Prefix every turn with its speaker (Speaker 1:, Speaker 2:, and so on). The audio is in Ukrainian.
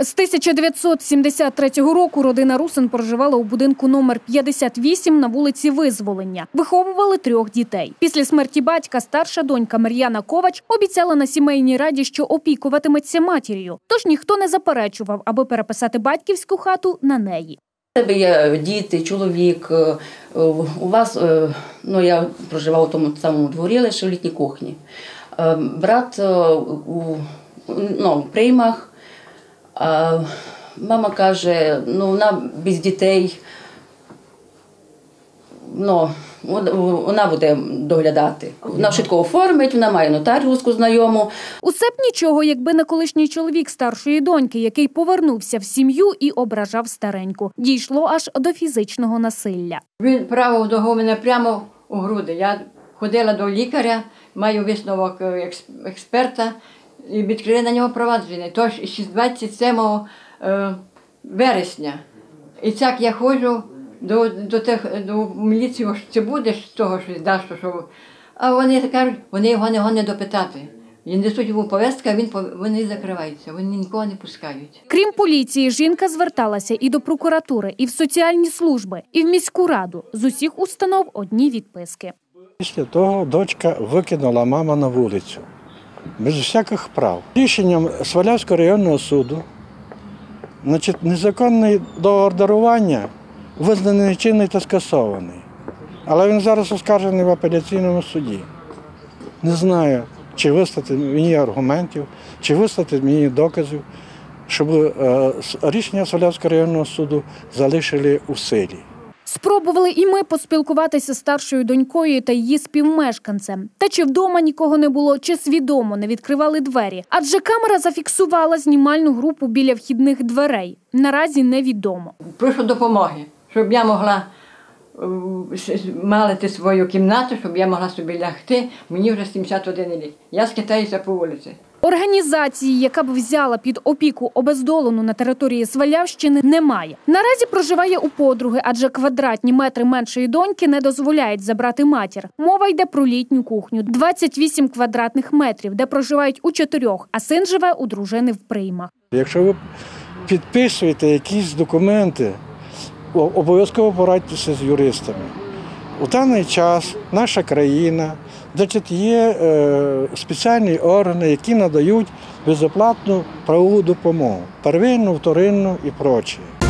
Speaker 1: З 1973 року родина Русин проживала у будинку номер 58 на вулиці Визволення. Виховували 3 дітей. Після смерті батька старша донька Мар'яна Ковач обіцяла на сімейній раді, що опікуватиметься матір'ю. Тож ніхто не заперечував, аби переписати батьківську хату на неї.
Speaker 2: У тебе є діти, чоловік, у вас, я проживала у тому самому дворі, лише в літній кухні. Брат у приймах. Мама каже, вона без дітей, вона буде доглядати. Вона швидко оформить, вона має нотаріуску знайому.
Speaker 1: Усе б нічого, якби не колишній чоловік старшої доньки, який повернувся в сім'ю і ображав стареньку. Дійшло аж до фізичного насилля.
Speaker 3: Він правив ногу мене прямо у груди. Я ходила до лікаря, маю висновок експерта, і відкрили на нього провадження. Тож з 27 вересня. І так я ходжу до міліції, що це буде з того, що дасть, що... А вони кажуть, вони його не допитати. Він несуть йому повістку, вони закриваються, вони нікого не пускають.
Speaker 1: Крім поліції, жінка зверталася і до прокуратури, і в соціальні служби, і в міську раду. З усіх установ одні відписки.
Speaker 4: Після того дочка викинула маму на вулицю, без всяких прав. Рішенням Свалявського районного суду незаконний договір дарування визнаний нечинний та скасований. Але він зараз оскаржений в апеляційному суді. Не знаю, чи вислати мені аргументів, чи вислати мені доказів, щоб рішення Свалявського районного суду залишили у силі.
Speaker 1: Спробували і ми поспілкуватися з старшою донькою та її співмешканцем. Та чи вдома нікого не було, чи свідомо не відкривали двері. Адже камера зафіксувала знімальну групу біля вхідних дверей. Наразі невідомо.
Speaker 3: Прошу допомоги, щоб я могла мати свою кімнату, щоб я могла собі лягти. Мені вже 71 рік. Я скитаюся по вулиці.
Speaker 1: Організації, яка б взяла під опіку обездолену на території Свалявщини, немає. Наразі проживає у подруги, адже квадратні метри меншої доньки не дозволяють забрати матір. Мова йде про літню кухню – 28 квадратних метрів, де проживають у 4, а син живе у дружини в Приймах.
Speaker 4: Якщо ви підписуєте якісь документи, обов'язково порадьтеся з юристами. У даний час наша країна, є спеціальні органи, які надають безоплатну правову допомогу, первинну, вторинну і прочее.